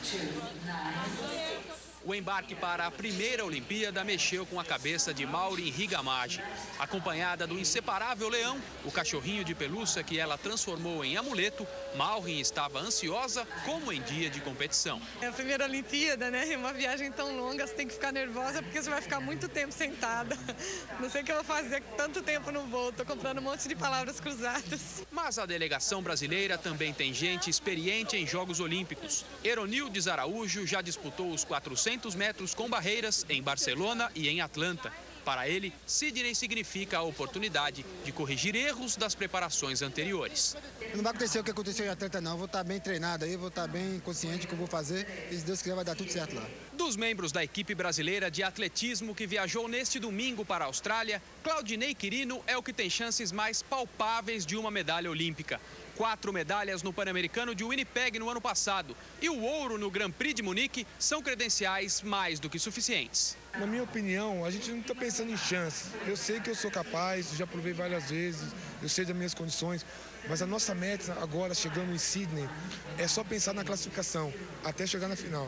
O embarque para a primeira Olimpíada mexeu com a cabeça de Maureen Higamage. Acompanhada do inseparável leão, o cachorrinho de pelúcia que ela transformou em amuleto, Maureen estava ansiosa como em dia de competição. É a primeira Olimpíada, né? É uma viagem tão longa, você tem que ficar nervosa porque você vai ficar muito tempo sentada. Não sei o que eu vou fazer com tanto tempo no voo, tô comprando um monte de palavras cruzadas. Mas a delegação brasileira também tem gente experiente em Jogos Olímpicos. Eronildes Araújo já disputou os 400 metros com barreiras em Barcelona e em Atlanta. Para ele, Sidney significa a oportunidade de corrigir erros das preparações anteriores. Não vai acontecer o que aconteceu em Atlanta, não. Vou estar bem treinado aí, vou estar bem consciente do que eu vou fazer e, se Deus quiser, vai dar tudo certo lá. Dos membros da equipe brasileira de atletismo que viajou neste domingo para a Austrália, Claudinei Quirino é o que tem chances mais palpáveis de uma medalha olímpica. 4 medalhas no Pan-Americano de Winnipeg no ano passado e o ouro no Grand Prix de Munique são credenciais mais do que suficientes. Na minha opinião, a gente não está pensando em chances. Eu sei que eu sou capaz, já provei várias vezes, eu sei das minhas condições, mas a nossa meta agora, chegando em Sydney, é só pensar na classificação, até chegar na final.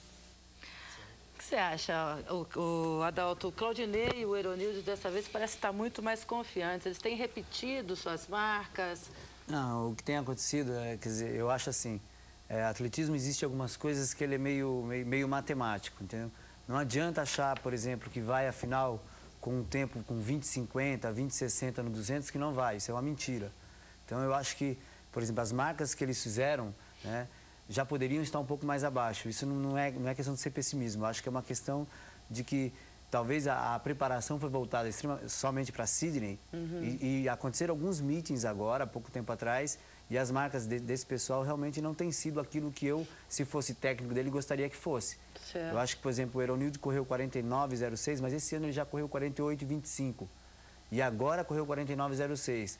O que você acha, o Adalto? O Claudinei e o Eronildes dessa vez parece estar muito mais confiantes. Eles têm repetido suas marcas. Não, o que tem acontecido, quer dizer, eu acho assim, atletismo existe algumas coisas que ele é meio matemático, entendeu? Não adianta achar, por exemplo, que vai à final com um tempo com 20,50, 20,60 no 200, que não vai, isso é uma mentira. Então eu acho que, por exemplo, as marcas que eles fizeram, né, já poderiam estar um pouco mais abaixo. Isso não é questão de ser pessimismo, eu acho que é uma questão de que talvez a preparação foi voltada somente para Sydney e aconteceram alguns meetings agora, há pouco tempo atrás, e as marcas desse pessoal realmente não têm sido aquilo que eu, se fosse técnico dele, gostaria que fosse. Certo. Eu acho que, por exemplo, o Eronildo correu 49,06, mas esse ano ele já correu 48,25 e agora correu 49,06.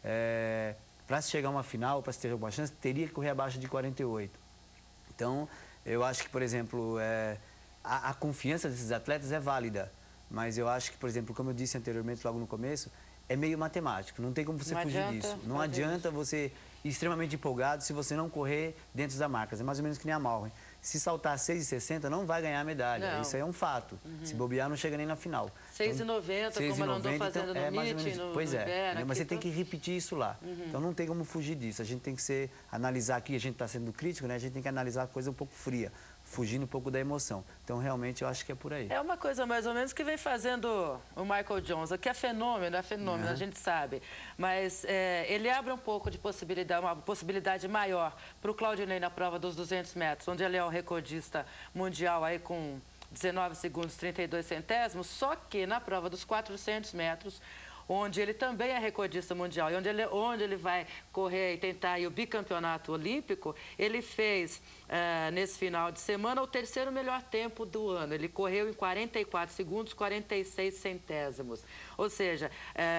Para se chegar a uma final, para se ter alguma chance, teria que correr abaixo de 48. Então, eu acho que, por exemplo, a confiança desses atletas é válida, mas eu acho que, por exemplo, como eu disse anteriormente, logo no começo, é meio matemático, não tem como você fugir disso. Não adianta você ir extremamente empolgado se você não correr dentro da marca. É mais ou menos que nem a Maureen. Se saltar 6,60, não vai ganhar a medalha. Não. Isso aí é um fato. Se bobear, não chega nem na final. 6,90, como ela andou fazendo no MIT, no Pois é, mas você tem tá... que repetir isso lá. Então não tem como fugir disso. A gente tem que analisar aqui, a gente está sendo crítico, né? A gente tem que analisar a coisa um pouco fria, fugindo um pouco da emoção. Então, realmente, eu acho que é por aí. É uma coisa mais ou menos que vem fazendo o Michael Johnson, que é fenômeno, a gente sabe. Mas ele abre um pouco de possibilidade, uma possibilidade maior para o Claudinei na prova dos 200 metros, onde ele é o recordista mundial aí com 19 segundos 32 centésimos, só que na prova dos 400 metros, onde ele também é recordista mundial e onde ele vai correr e tentar aí o bicampeonato olímpico, ele fez, nesse final de semana, o terceiro melhor tempo do ano. Ele correu em 44 segundos, 46 centésimos. Ou seja,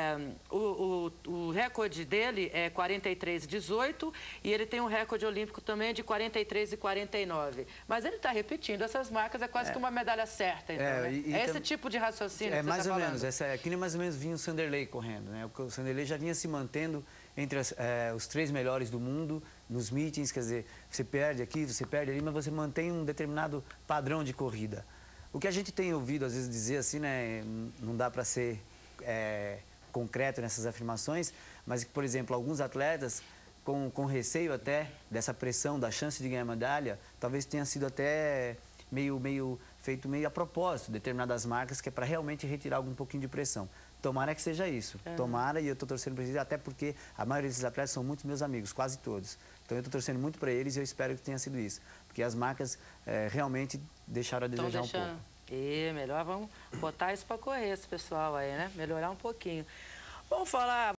o recorde dele é 43,18 e ele tem um recorde olímpico também de 43,49. Mas ele está repetindo essas marcas, é quase que uma medalha certa. Então, é esse tipo de raciocínio que você mais tá ou falando. menos, aqui nem mais ou menos vinha o Sanderley correndo, né? O Sanderley já vinha se mantendo entre os 3 melhores do mundo nos meetings, quer dizer, você perde aqui, você perde ali, mas você mantém um determinado padrão de corrida. O que a gente tem ouvido às vezes dizer assim, né, não dá para ser concreto nessas afirmações, mas que, por exemplo, alguns atletas com receio até dessa pressão, da chance de ganhar medalha, talvez tenha sido até feito meio a propósito, determinadas marcas, que é para realmente retirar algum pouquinho de pressão. Tomara que seja isso. Tomara, e eu estou torcendo para isso, até porque a maioria desses atletas são muitos meus amigos, quase todos. Então eu estou torcendo muito para eles e eu espero que tenha sido isso. Porque as marcas realmente deixaram a desejar um pouco. E melhor vamos botar isso para correr, esse pessoal aí, né? Melhorar um pouquinho. Vamos falar...